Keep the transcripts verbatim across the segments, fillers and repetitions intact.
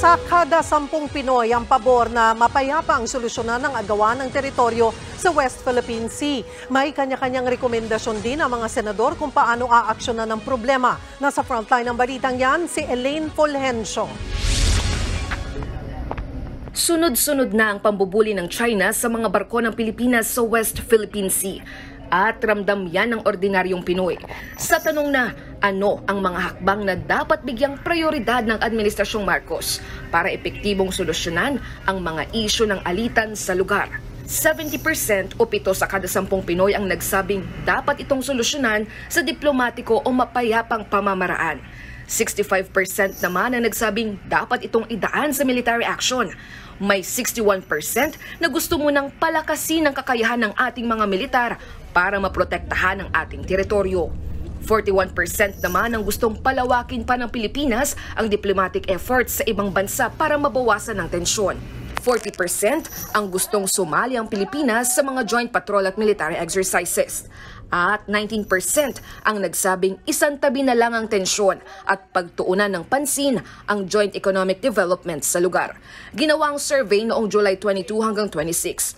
Sa kada sampung Pinoy ang pabor na mapayapa ang solusyonan ng agawan ng teritoryo sa West Philippine Sea. May kanya-kanyang rekomendasyon din ang mga senador kung paano aaksyonan ng problema. Nasa frontline ng balitang yan, si Elaine Fulgencio. Sunod-sunod na ang pambubuli ng China sa mga barko ng Pilipinas sa West Philippine Sea. At ramdam yan ng ordinaryong Pinoy. Sa tanong na, ano ang mga hakbang na dapat bigyang prioridad ng Administrasyong Marcos para epektibong solusyonan ang mga isyu ng alitan sa lugar? seventy percent o pito sa kada sampung Pinoy ang nagsabing dapat itong solusyonan sa diplomatiko o mapayapang pamamaraan. sixty-five percent naman ang nagsabing dapat itong idaan sa military action. May sixty-one percent na gusto munang palakasin ang kakayahan ng ating mga militar para maprotektahan ang ating teritoryo. forty-one percent naman ang gustong palawakin pa ng Pilipinas ang diplomatic efforts sa ibang bansa para mabawasan ang tensyon. forty percent ang gustong sumali ang Pilipinas sa mga joint patrol at military exercises. At nineteen percent ang nagsabing isang tabi na lang ang tensyon at pagtuunan ng pansin ang joint economic development sa lugar. Ginawa ang survey noong July twenty-two hanggang twenty-six.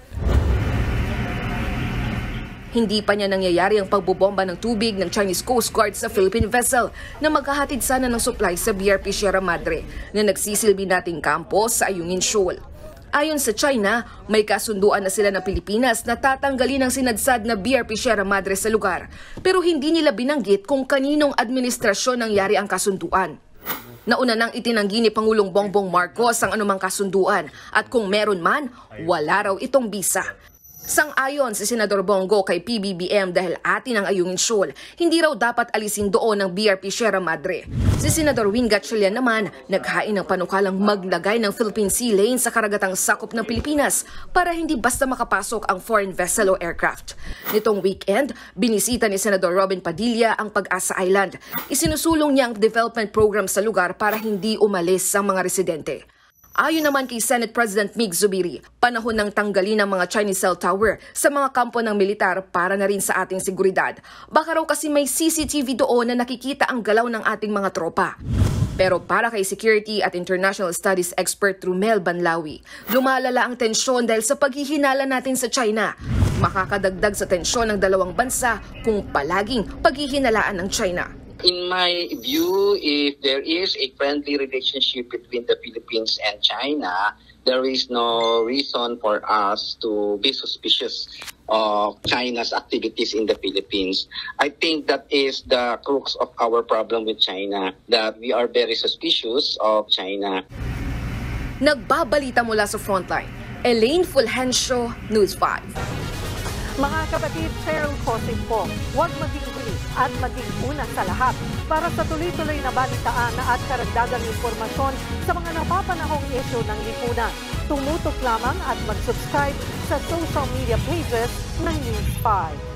Hindi pa niya nangyayari ang pagbobomba ng tubig ng Chinese Coast Guard sa Philippine vessel na maghahatid sana ng supply sa B R P Sierra Madre na nagsisilbi nating kampo sa Ayungin Shoal. Ayon sa China, may kasunduan na sila ng Pilipinas na tatanggalin ang sinadsad na B R P Sierra Madre sa lugar. Pero hindi nila binanggit kung kaninong administrasyon nangyari ang kasunduan. Nauna nang itinanggi ni Pangulong Bongbong Marcos ang anumang kasunduan at kung meron man, wala raw itong bisa. Sang-ayon si Senador Bongo kay P B B M dahil atin ang Ayungin Shoal, hindi raw dapat alisin doon ng B R P Sierra Madre. Si Senador Win Gatchalian naman naghain ng panukalang maglagay ng Philippine Sea Lane sa karagatang sakop ng Pilipinas para hindi basta makapasok ang foreign vessel o aircraft. Nitong weekend, binisita ni Senador Robin Padilla ang Pag-asa Island. Isinusulong niya ang development program sa lugar para hindi umalis ang mga residente. Ayon naman kay Senate President Mig Zubiri, panahon ng tanggalin ang mga Chinese cell tower sa mga kampo ng militar para na rin sa ating seguridad. Baka raw kasi may C C T V doon na nakikita ang galaw ng ating mga tropa. Pero para kay Security at International Studies expert Rumel Banlawi, lumalala ang tensyon dahil sa paghihinala natin sa China. Makakadagdag sa tensyon ng dalawang bansa kung palaging paghihinalaan ng China. In my view, if there is a friendly relationship between the Philippines and China, there is no reason for us to be suspicious of China's activities in the Philippines. I think that is the crux of our problem with China, that we are very suspicious of China. Nagbabalita mula sa frontline, Elaine Fulgencio, News five. Mga kapatid, Cheryl Cosing po, huwag maging huli at maging una sa lahat para sa tuloy-tuloy na balitaan at karagdagang impormasyon sa mga napapanahong issue ng lipunan. Tumutok lamang at mag-subscribe sa social media pages ng News five.